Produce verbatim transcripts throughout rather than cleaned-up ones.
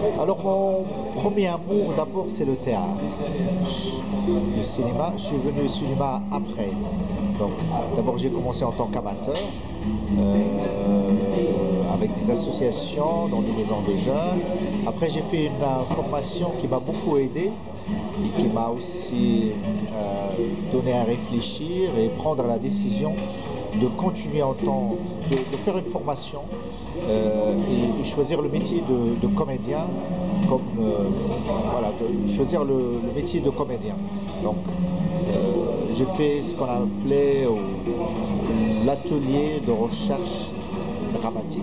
Alors mon premier amour d'abord c'est le théâtre. Le cinéma, je suis venu au cinéma après. Donc d'abord j'ai commencé en tant qu'amateur euh, avec des associations dans des maisons de jeunes. Après j'ai fait une euh, formation qui m'a beaucoup aidé et qui m'a aussi euh, donné à réfléchir et prendre la décision de continuer en temps, de, de faire une formation euh, et, et choisir le métier de, de comédien, comme euh, voilà, de choisir le, le métier de comédien. Donc euh, j'ai fait ce qu'on appelait l'atelier de recherche dramatique,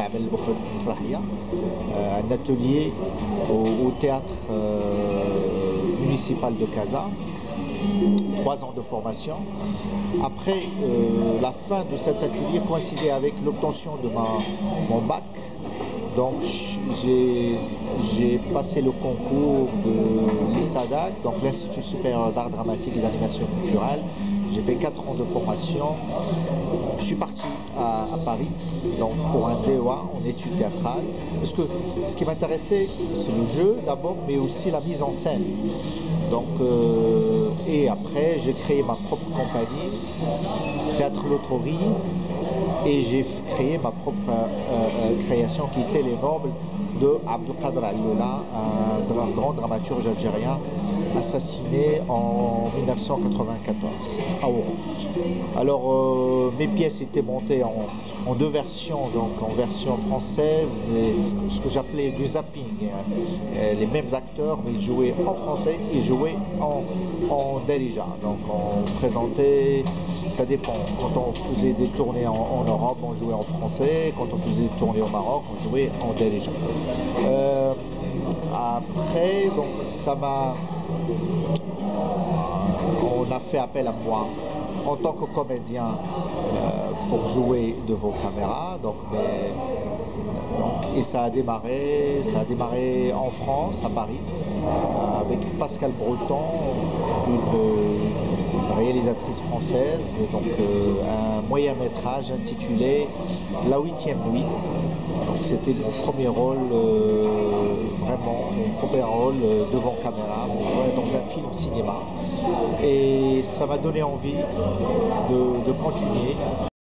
euh, un atelier au, au théâtre euh, municipal de Casa. Trois ans de formation. Après, euh, la fin de cet atelier coïncidait avec l'obtention de ma, mon bac. Donc, j'ai passé le concours de l'I S A D A C, donc l'Institut supérieur d'art dramatique et d'animation culturelle. J'ai fait quatre ans de formation. Je suis parti à, à Paris donc pour un D E A en études théâtrales. Parce que ce qui m'intéressait, c'est le jeu d'abord, mais aussi la mise en scène. Donc, euh, et après, j'ai créé ma propre compagnie, Théâtre Loterie, et j'ai créé ma propre euh, euh, création qui était Les Nobles de Abdelkader Al-Loula, un, un grand dramaturge algérien assassiné en mille neuf cent quatre-vingt-quatorze à Oran. Alors euh, mes pièces étaient montées en, en deux versions, donc en version française et ce que, ce que j'appelais du zapping. Euh, les mêmes acteurs, mais ils jouaient en français et jouaient en, en Darija. Donc on présentait, ça dépend. Quand on faisait des tournées en, en Europe, on jouait en français. Quand on faisait des tournées au Maroc, on jouait en Darija. Euh, après, donc ça m'a... On a fait appel à moi en tant que comédien euh, pour jouer devant caméra. Donc, mais, donc, et ça a démarré, ça a démarré en France, à Paris, euh, avec Pascal Breton, une, une réalisatrice française, et donc euh, un moyen métrage intitulé La huitième nuit. Donc c'était mon premier rôle, euh, vraiment mon premier rôle euh, devant caméra, dans un film cinéma. Et ça m'a donné envie de, de continuer.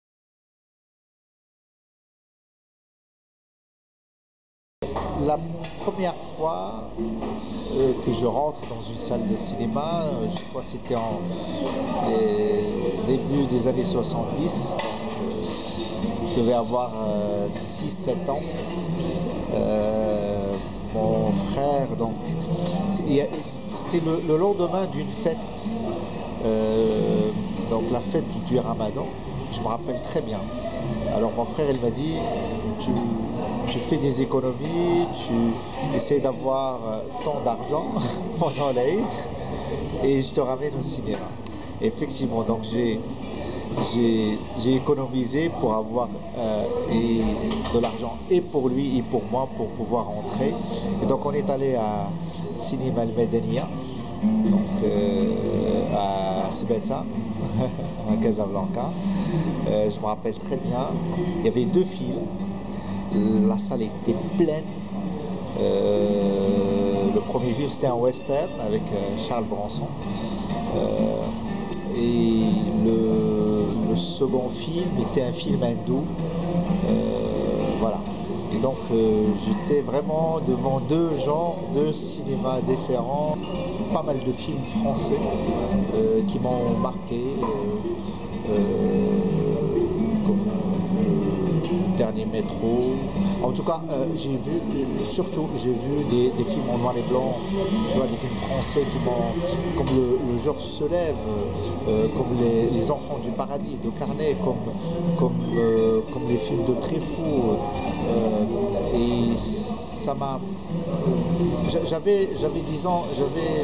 La première fois euh, que je rentre dans une salle de cinéma, euh, je crois que c'était en début des années soixante-dix, donc, euh, je devais avoir euh, six sept ans. Euh, mon frère, donc, c'était le, le lendemain d'une fête, euh, donc la fête du, du Ramadan, je me rappelle très bien. Alors mon frère, il m'a dit, tu, tu fais des économies, tu essaies d'avoir tant d'argent pendant l'Aïd et je te ramène au cinéma. Et effectivement, donc j'ai j'ai économisé pour avoir euh, et de l'argent et pour lui et pour moi pour pouvoir rentrer. Et donc on est allé à Cinéma El Medenia, donc euh, à Sibeta, à Casablanca. Euh, je me rappelle très bien, il y avait deux films, la salle était pleine. Euh, le premier film c'était un western avec euh, Charles Bronson. Euh, et le, le second film était un film hindou. Euh, voilà. Et donc euh, j'étais vraiment devant deux genres de cinéma différents, pas mal de films français euh, qui m'ont marqué, euh, euh, comme le dernier métro. En tout cas, euh, j'ai vu, surtout, j'ai vu des, des films en noir et blanc, tu vois, des films français qui m'ont, comme le, le Georges se lève, euh, comme les, les Enfants du paradis de Carnet, comme, comme, euh, comme les films de Truffaut. Euh, et ça m'a... J'avais, j'avais dix ans, j'avais...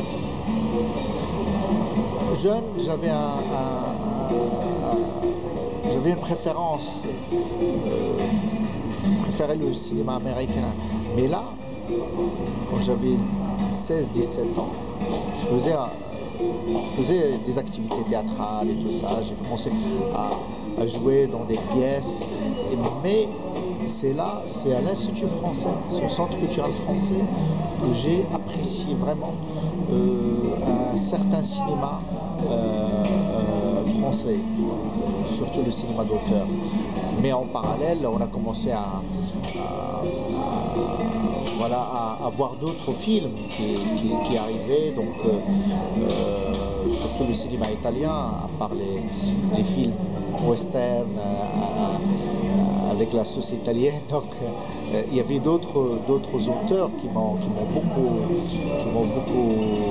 Jeune, j'avais un, un, un, j'avais une préférence. Euh, je préférais le cinéma américain. Mais là, quand j'avais seize dix-sept ans, je faisais, je faisais des activités théâtrales et tout ça. J'ai commencé à, à jouer dans des pièces. Mais c'est là, c'est à l'Institut français, c'est au Centre culturel français, que j'ai apprécié vraiment euh, un certain cinéma euh, euh, français, surtout le cinéma d'auteur. Mais en parallèle, on a commencé à, à, à, voilà, à, à voir d'autres films qui, qui, qui arrivaient, donc euh, euh, surtout le cinéma italien, à part les, les films western euh, avec la sauce italienne. Donc euh, il y avait d'autres d'autres auteurs qui m'ont qui m'ont beaucoup qui m'ont beaucoup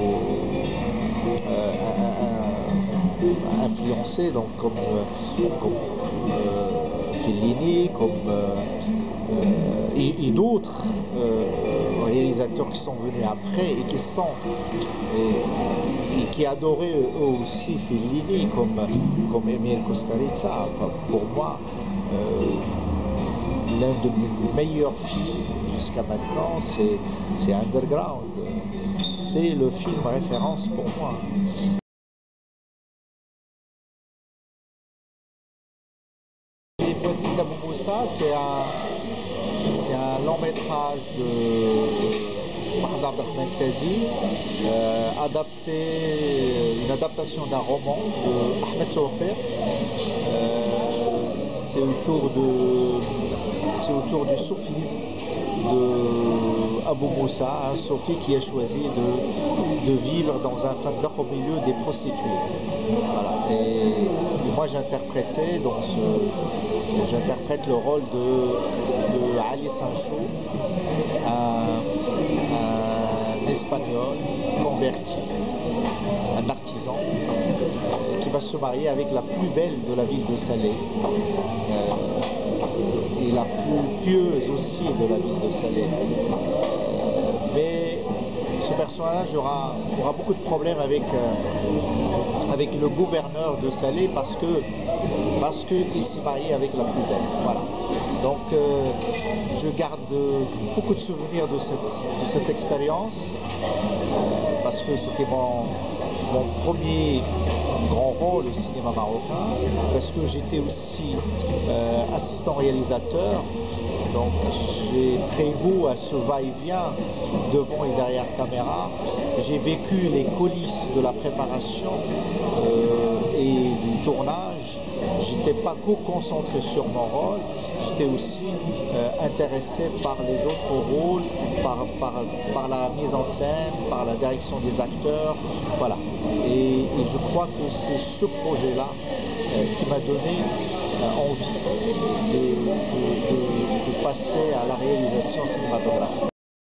euh, influencé, donc comme, comme euh, Fellini, comme euh, euh, et, et d'autres euh, réalisateurs qui sont venus après et qui sont et, et qui adoraient eux aussi Fellini, comme comme Emile Kusturica. Pour moi, euh, l'un de mes meilleurs films jusqu'à maintenant, c'est c'est Underground. C'est le film référence pour moi. Les Foisines d'Abou Moussa, c'est un, c'est un long métrage de Mohamed Abdelrahman Tazi, euh, adapté, une adaptation d'un roman de Ahmed Tawfir. Euh, c'est autour de, c'est autour du soufisme de Abou Moussa, un soufi qui a choisi de, de vivre dans un fandak au milieu des prostituées. Voilà. Et, et moi j'interprétais dans ce, j'interprète le rôle de, de Ali Sancho, un, un espagnol converti, un artisan, qui va se marier avec la plus belle de la ville de Salé. Euh, et la plus pieuse aussi de la ville de Salé. Euh, mais ce personnage aura, aura beaucoup de problèmes avec, euh, avec le gouverneur de Salé parce que parce qu'il s'est marié avec la plus belle. Voilà. Donc euh, je garde beaucoup de souvenirs de cette, de cette expérience euh, parce que c'était mon, mon premier grand rôle au cinéma marocain, parce que j'étais aussi euh, assistant réalisateur, donc j'ai pris goût à ce va-et-vient devant et derrière caméra. J'ai vécu les coulisses de la préparation euh, et du tournage. J'étais pas que concentré sur mon rôle, j'étais aussi euh, intéressé par les autres rôles, par, par, par la mise en scène, par la direction des acteurs, voilà. Et, et je crois que c'est ce projet-là euh, qui m'a donné euh, envie de, de, de, de passer à la réalisation cinématographique.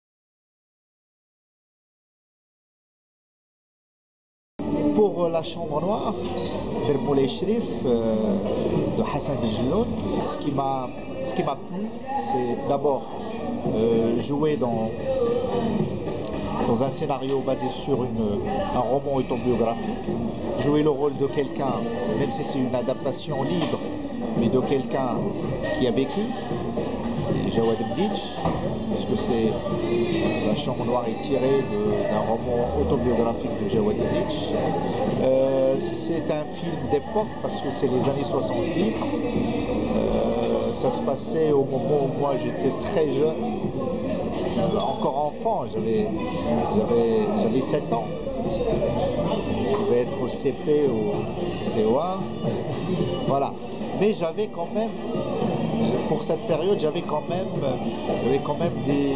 Pour La Chambre Noire, Dermoulay Shrif, euh, de Hassan Benjelloun, ce qui m'a ce qui m'a plu, c'est d'abord euh, jouer dans, dans un scénario basé sur une, un roman autobiographique, jouer le rôle de quelqu'un, même si c'est une adaptation libre, mais de quelqu'un qui a vécu, Jawad Mditch, parce que c'est La Chambre Noire est tirée d'un roman autobiographique de Jawad Mditch. Euh, c'est un film d'époque parce que c'est les années soixante-dix. Euh, ça se passait au moment où moi j'étais très jeune, euh, encore enfant, j'avais sept ans. Je devais être au C P ou C O un. Voilà. Mais j'avais quand même, pour cette période, j'avais quand même, j'avais quand même des,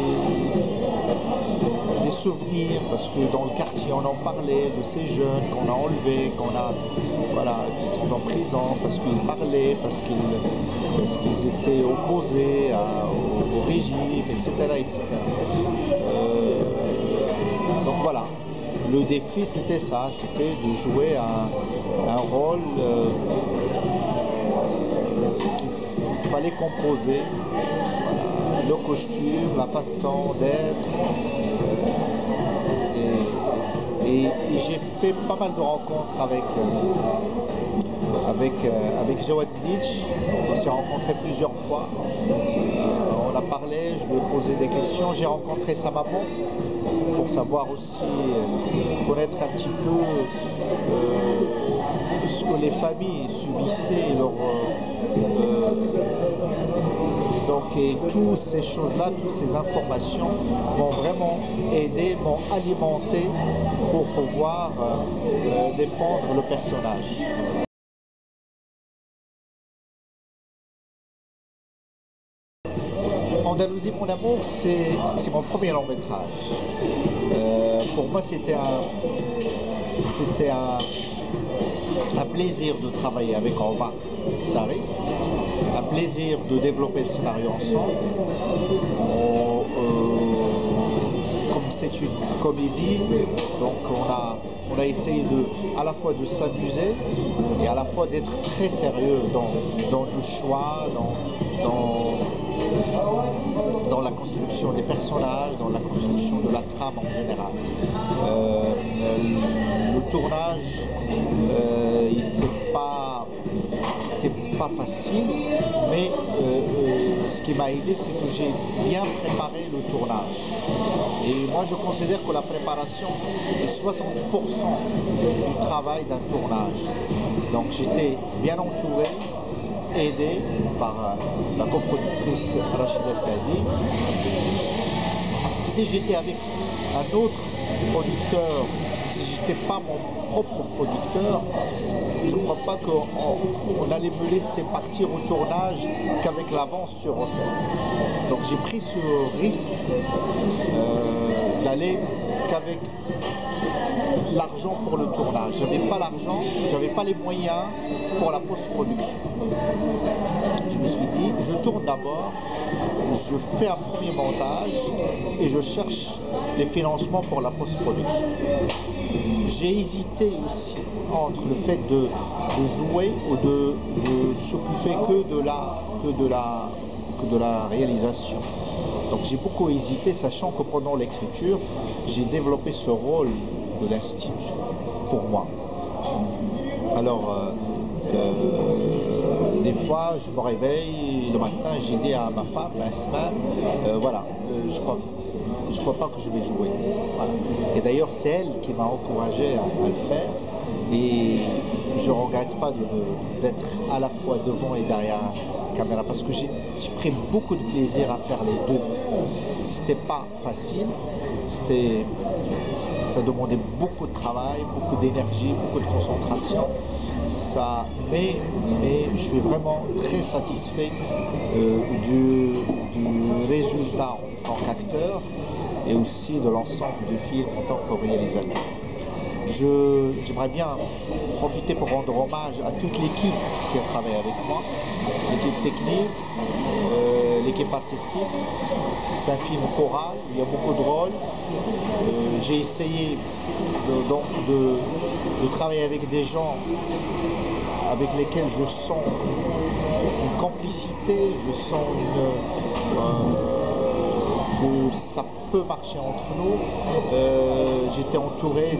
des souvenirs, parce que dans le quartier, on en parlait de ces jeunes qu'on a enlevés, qu'on a, voilà, qui sont en prison, parce qu'ils parlaient, parce qu'ils parce qu'ils étaient opposés à, au, au régime, et cetera, et cetera. Euh, donc voilà. Le défi, c'était ça, c'était de jouer un, un rôle euh, qu'il fallait composer, voilà, le costume, la façon d'être. Euh, et, et, et j'ai fait pas mal de rencontres avec, euh, avec, euh, avec Jawad Mditch. On s'est rencontrés plusieurs fois. Euh, on a parlé, je lui ai posé des questions. J'ai rencontré sa maman, pour savoir aussi, euh, connaître un petit peu euh, ce que les familles subissaient, leur, euh, Donc, et toutes ces choses-là, toutes ces informations m'ont vraiment aidé, m'ont alimenté pour pouvoir euh, euh, défendre le personnage. Andalousie, mon amour, c'est mon premier long métrage. Euh, pour moi, c'était un, c'était un, un plaisir de travailler avec Omar Sarri, un plaisir de développer le scénario ensemble. On, euh, comme c'est une comédie, donc on a, on a essayé de, à la fois de s'amuser et à la fois d'être très sérieux dans, dans le choix, dans, dans dans la construction des personnages, dans la construction de la trame en général. Euh, le tournage n'était euh, pas, pas facile, mais euh, euh, ce qui m'a aidé, c'est que j'ai bien préparé le tournage. Et moi, je considère que la préparation est soixante pour cent du travail d'un tournage. Donc j'étais bien entouré, aidé par euh, la coproductrice Rachida Saadi. Si j'étais avec un autre producteur, si j'étais pas mon propre producteur, je ne crois pas qu'on on allait me laisser partir au tournage qu'avec l'avance sur recette. Donc j'ai pris ce risque euh, d'aller qu'avec l'argent pour le tournage. Je n'avais pas l'argent, je n'avais pas les moyens pour la post-production. Je me suis dit, je tourne d'abord, je fais un premier montage et je cherche les financements pour la post-production. J'ai hésité aussi entre le fait de, de jouer ou de, de s'occuper que de la, que de la, que de la réalisation. Donc j'ai beaucoup hésité, sachant que pendant l'écriture, j'ai développé ce rôle de l'institut pour moi. Alors, euh, euh, des fois, je me réveille le matin, j'ai dit à ma femme, Asma, euh, voilà, euh, je crois, je crois pas que je vais jouer. Voilà. Et d'ailleurs, c'est elle qui m'a encouragé à, à le faire. Et je ne regrette pas d'être à la fois devant et derrière la caméra parce que j'ai pris beaucoup de plaisir à faire les deux. C'était pas facile, c'était, ça demandait beaucoup de travail, beaucoup d'énergie, beaucoup de concentration. Ça, mais, mais je suis vraiment très satisfait euh, du, du résultat en tant qu'acteur et aussi de l'ensemble du film en tant que réalisateur. J'aimerais bien profiter pour rendre hommage à toute l'équipe qui a travaillé avec moi, l'équipe technique, euh, l'équipe artistique. C'est un film choral, il y a beaucoup de rôles. Euh, J'ai essayé de, donc de, de travailler avec des gens avec lesquels je sens une, une complicité, je sens une, euh, que ça peut marcher entre nous. Euh, J'étais entouré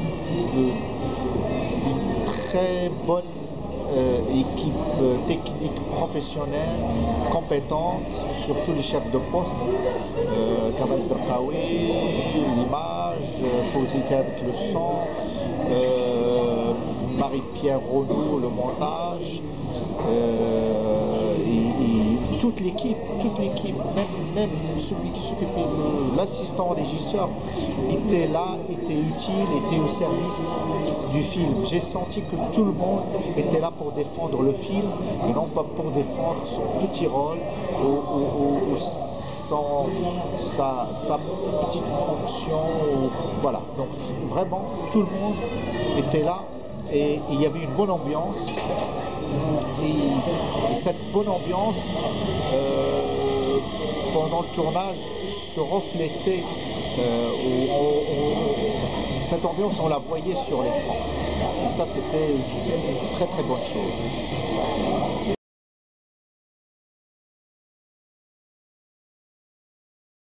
d'une très bonne euh, équipe euh, technique professionnelle, compétente, surtout les chefs de poste, euh, Kamal Berkaoui, l'image, Fawzita avec le son, euh, Marie-Pierre Renaud, le montage, euh, et, et toute l'équipe, toute l'équipe, même, même celui qui s'occupait de l'assistant régisseur était là, était utile, était au service du film. J'ai senti que tout le monde était là pour défendre le film et non pas pour défendre son petit rôle ou, ou, ou son, sa, sa petite fonction. Ou, voilà, donc vraiment tout le monde était là. Et il y avait une bonne ambiance et, et cette bonne ambiance euh, pendant le tournage se reflétait euh, on, on, cette ambiance on la voyait sur l'écran et ça c'était une très très bonne chose.